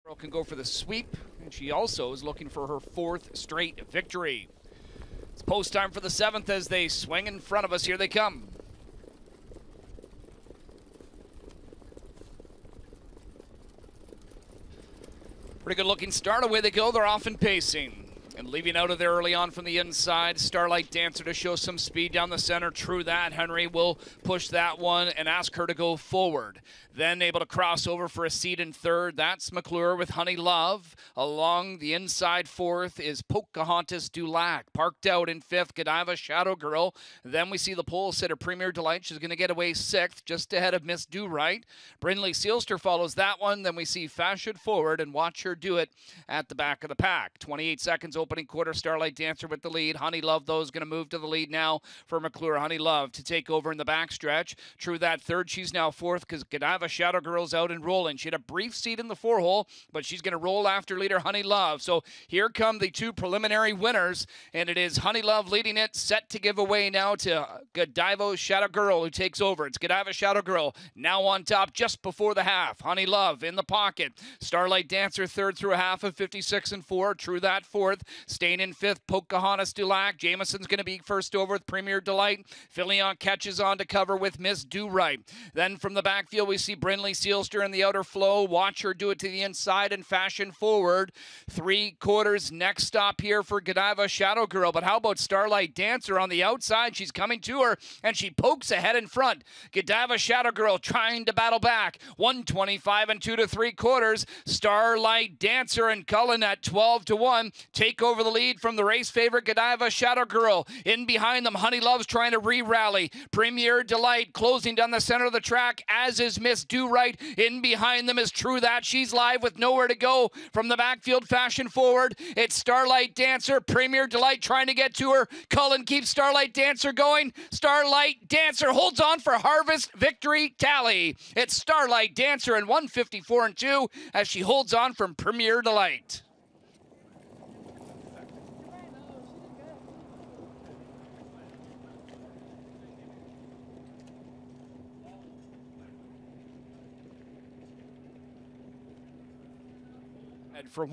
Girl can go for the sweep, and she also is looking for her 4th straight victory. It's post time for the 7th as they swing in front of us. Here they come. Pretty good looking start. Away they go. They're off and pacing. And leaving out of there early on from the inside, Starlight Dancer to show some speed down the center. True that. Henry will push that one and ask her to go forward. Then able to cross over for a seat in 3rd. That's McClure with Honey Love. Along the inside 4th is Pocahontas Dulac. Parked out in 5th, Godiva Shadow Girl. Then we see the pole sitter Premier Delight. She's going to get away 6th, just ahead of Miss Do Right. Brindley Sealster follows that one. Then we see Fashion Forward and watch her do it at the back of the pack. 28 seconds opening quarter. Starlight Dancer with the lead. Honey Love, though, is going to move to the lead now for McClure. Honey Love to take over in the backstretch. True that 3rd. She's now 4th because Godiva Shadow Girl's out and rolling. She had a brief seat in the 4-hole, but she's going to roll after leader Honey Love. So here come the 2 preliminary winners, and it is Honey Love leading it, set to give away now to Godiva Shadow Girl, who takes over. It's Godiva Shadow Girl now on top just before the half. Honey Love in the pocket. Starlight Dancer 3rd through a half of 56 and 4. True that 4th. Staying in 5th, Pocahontas Dulac. Jameson's going to be first over with Premier Delight. Filion catches on to cover with Miss Do Right. Then from the backfield, we see Brindley Sealster in the outer flow. Watch her do it to the inside and Fashion Forward. 3/4 next stop here for Godiva Shadow Girl. But how about Starlight Dancer on the outside? She's coming to her, and she pokes ahead in front. Godiva Shadow Girl trying to battle back. 125 and 2 3/4. Starlight Dancer and Cullen at 12-1 take over the lead from the race favorite Godiva Shadow Girl. In behind them, Honey Love's trying to re-rally. Premier Delight closing down the center of the track, as is Miss Do Right. In behind them is True That. She's live with nowhere to go. From the backfield, Fashion Forward. It's Starlight Dancer. Premier Delight trying to get to her. Cullen keeps Starlight Dancer going. Starlight Dancer holds on for Harvest Victory Tally. It's Starlight Dancer in 154 and 2 as she holds on from Premier Delight. And for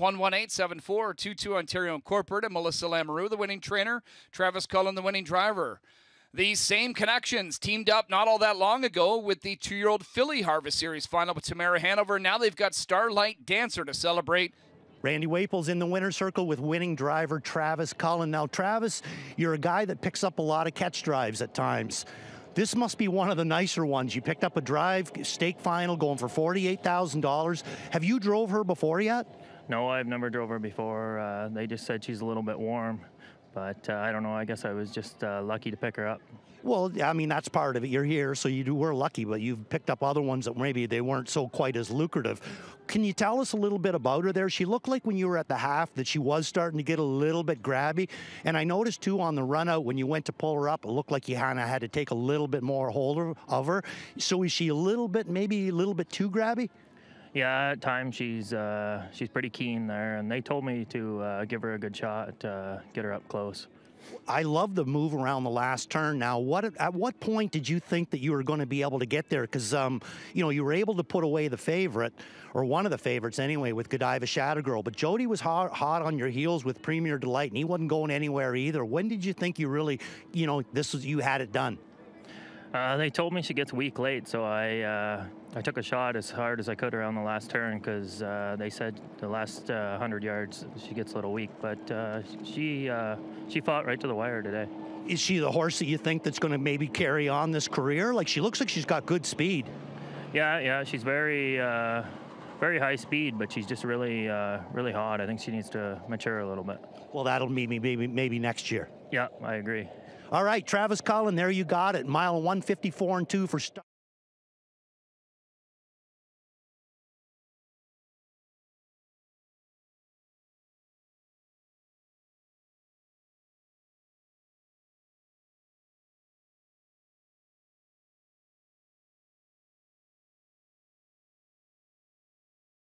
1187422 Ontario Incorporated, Melissa Lamoureux, the winning trainer, Travis Cullen, the winning driver. These same connections teamed up not all that long ago with the 2-year-old filly Harvest Series final with Tamara Hanover. Now they've got Starlight Dancer to celebrate. Randy Waples in the winner's circle with winning driver Travis Cullen. Now, Travis, you're a guy that picks up a lot of catch drives at times. This must be one of the nicer ones. You picked up a drive, stake final, going for $48,000. Have you drove her before yet? No, I've never drove her before. They just said she's a little bit warm, but I don't know. I guess I was just lucky to pick her up. Well, I mean, that's part of it. You're here, so were lucky, but you've picked up other ones that maybe they weren't so quite as lucrative. Can you tell us a little bit about her there? She looked like when you were at the half that she was starting to get a little bit grabby. And I noticed, too, on the run out, when you went to pull her up, it looked like you kind of had to take a little bit more hold of her. So is she a little bit, maybe a little bit too grabby? Yeah, at times she's pretty keen there, and they told me to give her a good shot, get her up close. I love the move around the last turn. Now, at what point did you think that you were going to be able to get there? Because, you know, you were able to put away the favorite, or one of the favorites anyway, with Godiva Shadow Girl. But Jody was hot on your heels with Premier Delight, and he wasn't going anywhere either. When did you think you really, you know, you had it done? They told me she gets weak late, so I took a shot as hard as I could around the last turn because they said the last 100 yards she gets a little weak, but she fought right to the wire today. Is she the horse that you think that's going to maybe carry on this career? Like, she looks like she's got good speed. Yeah, she's very high speed, but she's just really hot. I think she needs to mature a little bit. Well, that'll mean maybe next year. Yeah, I agree. All right, Travis Cullen, there you got it. Mile 154 and 2 for